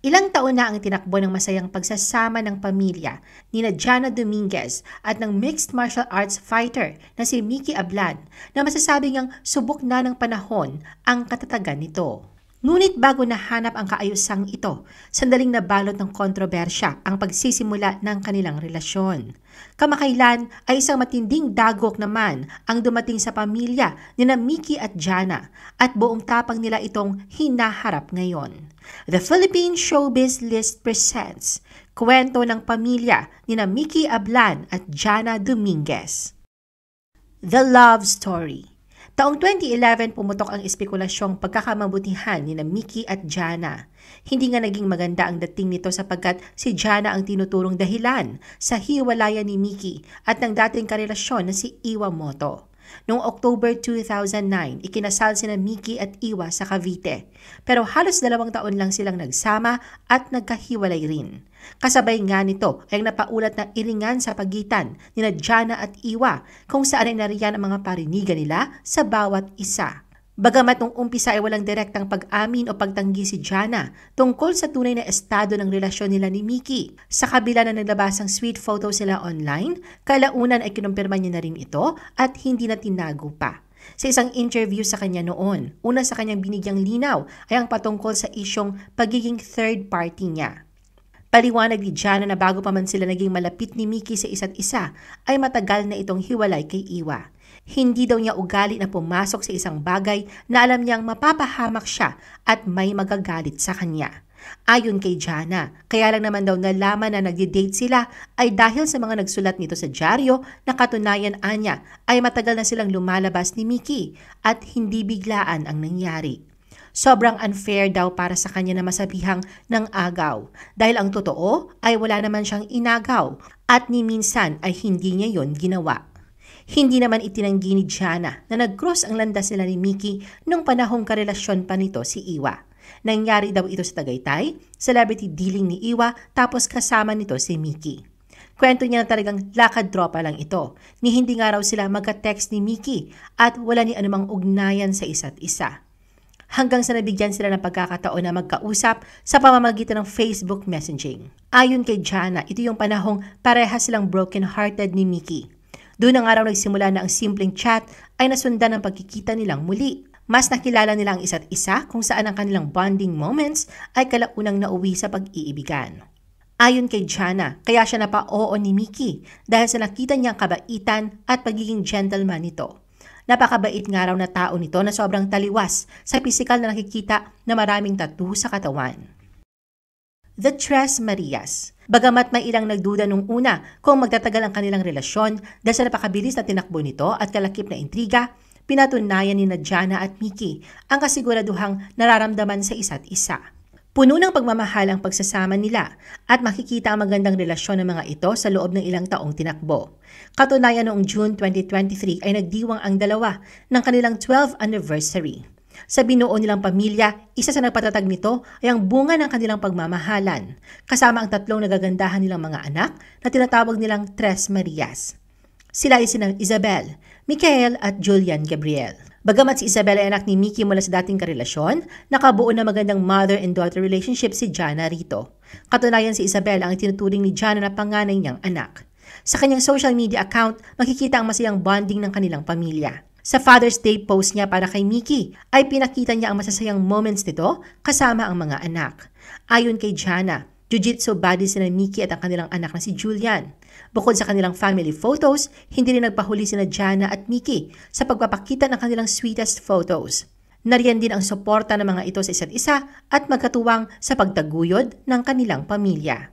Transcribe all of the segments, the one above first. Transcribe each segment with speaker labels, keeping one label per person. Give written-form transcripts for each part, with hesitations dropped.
Speaker 1: Ilang taon na ang tinakbo ng masayang pagsasama ng pamilya ni Jana Dominguez at ng mixed martial arts fighter na si Mickey Ablan na masasabi ngang subok na ng panahon ang katatagan nito. Ngunit bago nahanap ang kaayusang ito, sandaling nabalot ng kontrobersya ang pagsisimula ng kanilang relasyon. Kamakailan ay isang matinding dagok naman ang dumating sa pamilya ni na Mickey at Jana at buong tapang nila itong hinaharap ngayon. The Philippine Showbiz List presents Kwento ng Pamilya ni na Mickey Ablan at Jana Dominguez. The Love Story. Taong 2011 pumutok ang espekulasyong pagkakamabutihan ni na Mickey at Jana. Hindi nga naging maganda ang dating nito sapagkat si Jana ang tinuturong dahilan sa hiwalayan ni Mickey at ng dating karelasyon na si Iwa Moto. Noong October 2009, ikinasal sina Mickey at Iwa sa Cavite. Pero halos 2 taon lang silang nagsama at nagkahiwalay rin. Kasabay nga nito ay napaulat na iringan sa pagitan ni Jana at Iwa kung saan ay nariyan ang mga parinigan nila sa bawat isa. Bagamat nung umpisa ay walang direktang pag-amin o pagtanggi si Jana tungkol sa tunay na estado ng relasyon nila ni Mickey, sa kabila na naglabasang sweet photos sila online, kalaunan ay kinumpirma niya na rin ito at hindi na tinago pa. Sa isang interview sa kanya noon, una sa kanyang binigyang linaw ay ang patungkol sa isyong pagiging third party niya. Paliwanag ni Jana na bago pa man sila naging malapit ni Mickey sa isa't isa, ay matagal na itong hiwalay kay Iwa. Hindi daw niya ugali na pumasok sa isang bagay na alam niyang mapapahamak siya at may magagalit sa kanya. Ayon kay Jana, kaya lang naman daw nalaman na nagdi-date sila ay dahil sa mga nagsulat nito sa dyaryo na katunayan anya ay matagal na silang lumalabas ni Mickey at hindi biglaan ang nangyari. Sobrang unfair daw para sa kanya na masabihang ng agaw dahil ang totoo ay wala naman siyang inagaw at ni minsan ay hindi niya yon ginawa. Hindi naman itinanggi ni Jana na nag-cross ang landas nila ni Mickey nung panahong karelasyon pa nito si Iwa. Nangyari daw ito sa Tagaytay, celebrity dealing ni Iwa tapos kasama nito si Mickey. Kwento niya na talagang lakad-dropa lang ito, ni hindi nga raw sila magka-text ni Mickey at wala ni anumang ugnayan sa isa't isa. Hanggang sa nabigyan sila ng pagkakataon na magkausap sa pamamagitan ng Facebook messaging. Ayon kay Jana, ito yung panahong pareha silang broken-hearted ni Mickey. Doon ang araw nagsimula na ang simpleng chat ay nasundan ng pagkikita nilang muli. Mas nakilala nila ang isa't isa kung saan ang kanilang bonding moments ay kalaunang nauwi sa pag-iibigan. Ayon kay Jana, kaya siya napa-oo ni Mickey dahil sa nakita niyang kabaitan at pagiging gentleman nito. Napakabait nga raw na tao nito na sobrang taliwas sa pisikal na nakikita na maraming tattoo sa katawan. The Tres Marias. Bagamat may ilang nagduda nung una kung magtatagal ang kanilang relasyon dahil sa napakabilis na tinakbo nito at kalakip na intriga, pinatunayan ni Jana at Mickey ang kasiguraduhang nararamdaman sa isa't isa. Puno ng pagmamahal ang pagsasama nila at makikita ang magandang relasyon ng mga ito sa loob ng ilang taong tinakbo. Katunayan noong June 2023 ay nagdiwang ang dalawa ng kanilang 12th anniversary. Sa binuo nilang pamilya, isa sa nagpatatag nito ay ang bunga ng kanilang pagmamahalan, kasama ang 3 nagagandahan nilang mga anak na tinatawag nilang Tres Marias. Sila ay sinang Isabel, Michael at Julian Gabriel. Bagamat si Isabel ay anak ni Mickey mula sa dating karelasyon, nakabuo na magandang mother and daughter relationship si Jana rito. Katunayan si Isabel ang tinuturing ni Jana na panganay niyang anak. Sa kanyang social media account, makikita ang masayang bonding ng kanilang pamilya. Sa Father's Day post niya para kay Mickey, ay pinakita niya ang masasayang moments nito kasama ang mga anak. Ayon kay Jana, jiu-jitsu buddies sina Mickey at ang kanilang anak na si Julian. Bukod sa kanilang family photos, hindi rin nagpahuli sina Jana at Mickey sa pagpapakita ng kanilang sweetest photos. Nariyan din ang suporta ng mga ito sa isa't isa at magkatuwang sa pagtaguyod ng kanilang pamilya.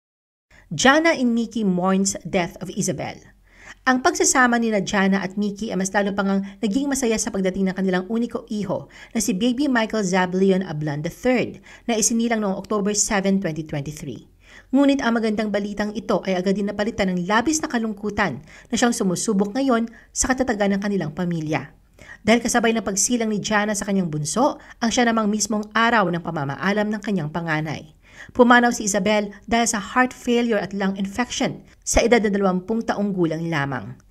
Speaker 1: Jana and Mickey mourns death of Isabel. Ang pagsasama ni Jana at Mickey ay mas lalo pang naging masaya sa pagdating ng kanilang uniko iho na si Baby Michael Zab Leon Ablan III na isinilang noong October 7, 2023. Ngunit ang magandang balitang ito ay agad din napalitan ng labis na kalungkutan na siyang sumusubok ngayon sa katatagan ng kanilang pamilya. Dahil kasabay ng pagsilang ni Jana sa kanyang bunso, ang siya namang mismong araw ng pamamaalam ng kanyang panganay. Pumanaw si Isabel dahil sa heart failure at lung infection sa edad na 20 taong gulang lamang.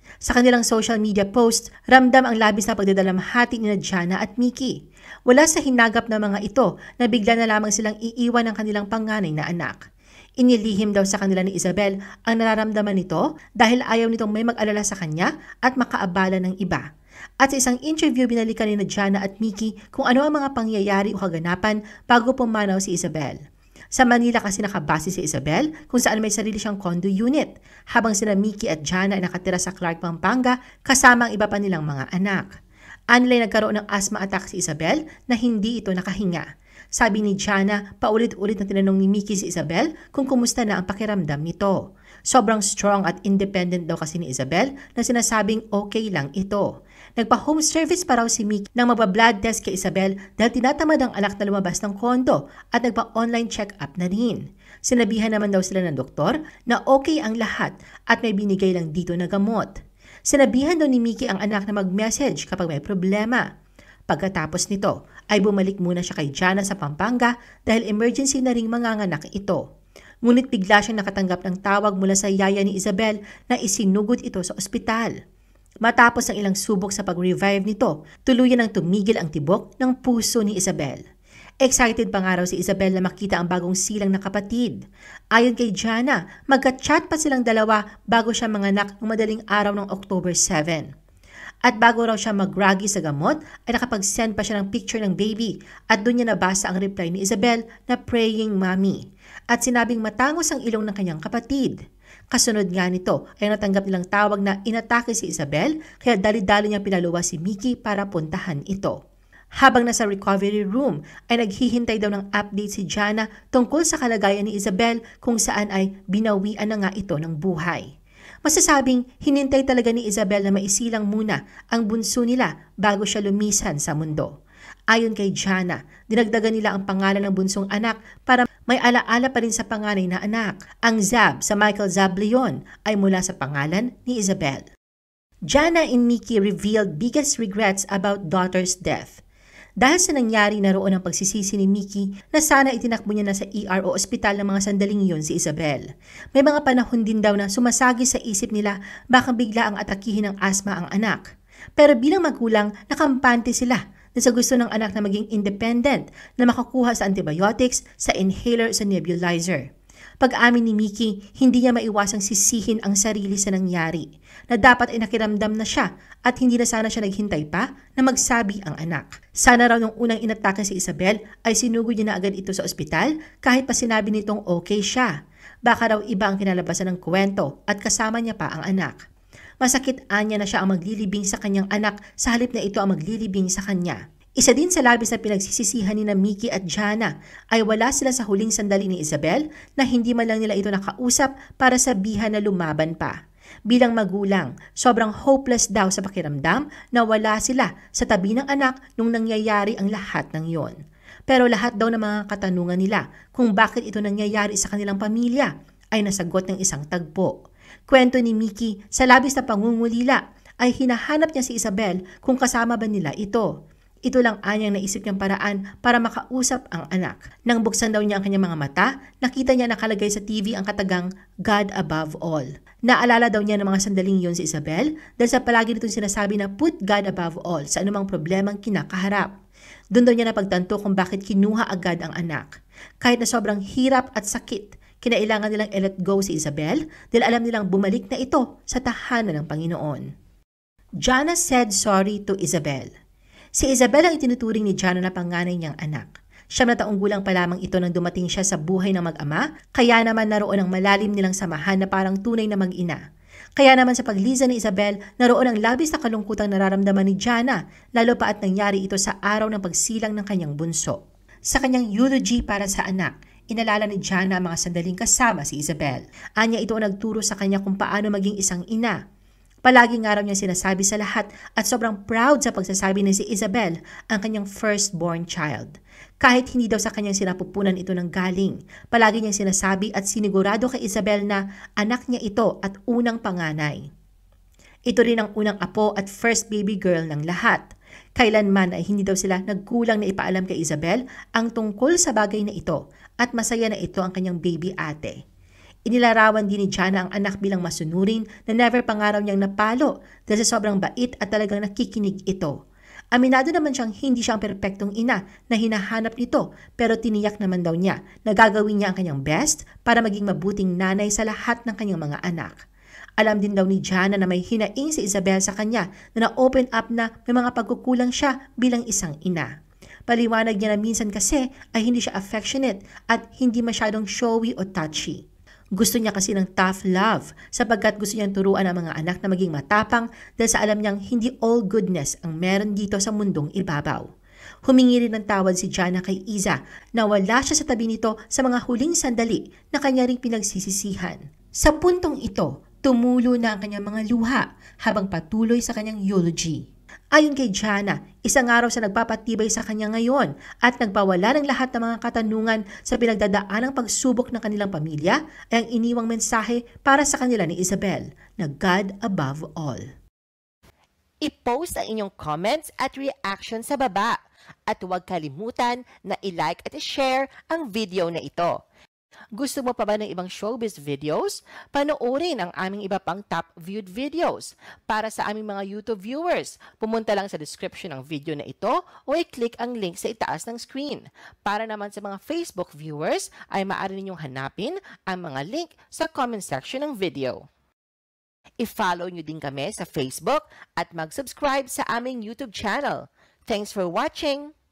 Speaker 1: Sa kanilang social media post, ramdam ang labis na pagdadalamhati ni Jana at Mickey. Wala sa hinagap na mga ito na bigla na lamang silang iiwan ng kanilang panganay na anak. Inilihim daw sa kanila ni Isabel ang nararamdaman nito dahil ayaw nitong may mag-alala sa kanya at makaabala ng iba. At sa isang interview, binalikan ni Jana at Mickey kung ano ang mga pangyayari o kaganapan bago pumanaw si Isabel. Sa Manila kasi nakabase si Isabel kung saan may sarili siyang condo unit, habang sina Mickey at Jana ay nakatira sa Clark, Pampanga kasama ang iba pa nilang mga anak. Anilay nagkaroon ng asthma attack si Isabel na hindi ito nakahinga. Sabi ni Jana, paulit-ulit na tinanong ni Mickey si Isabel kung kumusta na ang pakiramdam nito. Sobrang strong at independent daw kasi ni Isabel na sinasabing okay lang ito. Nagpa-home service pa raw si Mickey nang magpa-blood test kay Isabel dahil tinatamad ang anak na lumabas ng kondo at nagpa-online check-up na rin. Sinabihan naman daw sila ng doktor na okay ang lahat at may binigay lang dito na gamot. Sinabihan daw ni Mickey ang anak na mag-message kapag may problema. Pagkatapos nito ay bumalik muna siya kay Jana sa Pampanga dahil emergency na ring manganganak ito. Ngunit bigla siyang nakatanggap ng tawag mula sa yaya ni Isabel na isinugod ito sa ospital. Matapos ang ilang subok sa pag-revive nito, tuluyan ang tumigil ang tibok ng puso ni Isabel. Excited pa nga raw si Isabel na makita ang bagong silang na kapatid. Ayon kay Jana, magka-chat pa silang dalawa bago siya manganak ng madaling araw ng October 7. At bago raw siya mag-groggy sa gamot, ay nakapag-send pa siya ng picture ng baby at doon niya nabasa ang reply ni Isabel na praying mommy at sinabing matangos ang ilong ng kanyang kapatid. Kasunod nga nito ay natanggap nilang tawag na inatake si Isabel kaya dali-dali niya pinaluwa si Mickey para puntahan ito. Habang nasa recovery room ay naghihintay daw ng update si Jana tungkol sa kalagayan ni Isabel kung saan ay binawian na nga ito ng buhay. Masasabing hinintay talaga ni Isabel na maisilang muna ang bunso nila bago siya lumisan sa mundo. Ayon kay Jana, dinagdagan nila ang pangalan ng bunsong anak para may alaala pa rin sa panganay na anak. Ang Zab sa Michael Zab Leon ay mula sa pangalan ni Isabel. Jana and Mickey revealed biggest regrets about daughter's death. Dahil sa nangyari, naroon ang pagsisisi ni Mickey na sana itinakbo niya na sa ER o ospital ng mga sandaling iyon si Isabel. May mga panahon din daw na sumasagi sa isip nila baka bigla ang atakihin ng asthma ang anak. Pero bilang magulang, nakampante sila na sa gusto ng anak na maging independent na makakuha sa antibiotics, sa inhaler, sa nebulizer. Pag-amin ni Mickey, hindi niya maiwasang sisihin ang sarili sa nangyari, na dapat ay nakiramdam na siya at hindi na sana siya naghintay pa na magsabi ang anak. Sana raw nung unang inatake si Isabel ay sinugod niya na agad ito sa ospital kahit pa sinabi nitong okay siya. Baka raw iba ang kinalabasan ng kwento at kasama niya pa ang anak. Masakit anya na siya ang maglilibing sa kanyang anak sa halip na ito ang maglilibing sa kanya. Isa din sa labis na pinagsisisihan ni na Mickey at Jana ay wala sila sa huling sandali ni Isabel na hindi man lang nila ito nakausap para sabihan na lumaban pa. Bilang magulang, sobrang hopeless daw sa pakiramdam na wala sila sa tabi ng anak nung nangyayari ang lahat ng yon. Pero lahat daw ng mga katanungan nila kung bakit ito nangyayari sa kanilang pamilya ay nasagot ng isang tagpo. Kwento ni Mickey, sa labis na pangungulila ay hinahanap niya si Isabel kung kasama ba nila ito. Ito lang anyang naisip niyang paraan para makausap ang anak. Nang buksan daw niya ang kanyang mga mata, nakita niya nakalagay sa TV ang katagang God above all. Naalala daw niya ng mga sandaling yon si Isabel dahil sa palagi nitong sinasabi na put God above all sa anumang problemang kinakaharap. Doon daw niya napagtanto kung bakit kinuha agad ang anak. Kahit na sobrang hirap at sakit, kinailangan nilang i-let go si Isabel dahil alam nilang bumalik na ito sa tahanan ng Panginoon. Jana said sorry to Isabel. Si Isabel ang itinuturing ni Jana na panganay niyang anak. 7 na taong gulang pa lamang ito nang dumating siya sa buhay ng mag-ama, kaya naman naroon ang malalim nilang samahan na parang tunay na mag-ina. Kaya naman sa paglisan ni Isabel, naroon ang labis na kalungkutang nararamdaman ni Jana, lalo pa at nangyari ito sa araw ng pagsilang ng kanyang bunso. Sa kanyang eulogy para sa anak, inalala ni Jana ang mga sandaling kasama si Isabel. Anya ito ang nagturo sa kanya kung paano maging isang ina. Palaging nga raw niya sinasabi sa lahat at sobrang proud sa pagsasabi na si Isabel ang kanyang firstborn child. Kahit hindi daw sa kanyang sinapupunan ito ng galing, palagi niyang sinasabi at sinigurado kay Isabel na anak niya ito at unang panganay. Ito rin ang unang apo at first baby girl ng lahat. Kailanman ay hindi daw sila nagkulang na ipaalam kay Isabel ang tungkol sa bagay na ito at masaya na ito ang kanyang baby ate. Inilarawan din ni Jana ang anak bilang masunurin na never pangaraw niyang napalo dahil sa sobrang bait at talagang nakikinig ito. Aminado naman siyang hindi siya ang perpektong ina na hinahanap nito pero tiniyak naman daw niya na gagawin niya ang kanyang best para maging mabuting nanay sa lahat ng kanyang mga anak. Alam din daw ni Jana na may hinaing si Isabel sa kanya na na-open up na may mga pagkukulang siya bilang isang ina. Paliwanag niya na minsan kasi ay hindi siya affectionate at hindi masyadong showy o touchy. Gusto niya kasi ng tough love sapagkat gusto niyang turuan ang mga anak na maging matapang dahil sa alam niyang hindi all goodness ang meron dito sa mundong ibabaw. Humingi rin ng tawad si Jana kay Iza na wala siya sa tabi nito sa mga huling sandali na kanya ring pinagsisisihan. Sa puntong ito, tumulo na ang kanyang mga luha habang patuloy sa kanyang eulogy. Ayon kay Jana, isang araw sa nagpapatibay sa kanya ngayon at nagpawala ng lahat ng mga katanungan sa pinagdadaanang pagsubok ng kanilang pamilya ay ang iniwang mensahe para sa kanila ni Isabel na God above all.
Speaker 2: I-post ang inyong comments at reaction sa baba at huwag kalimutan na i-like at i-share ang video na ito. Gusto mo pa ba ng ibang showbiz videos? Panoorin ang aming iba pang top viewed videos. Para sa aming mga YouTube viewers, pumunta lang sa description ng video na ito o i-click ang link sa itaas ng screen. Para naman sa mga Facebook viewers, ay maaari ninyong hanapin ang mga link sa comment section ng video. I-follow nyo din kami sa Facebook at mag-subscribe sa aming YouTube channel. Thanks for watching!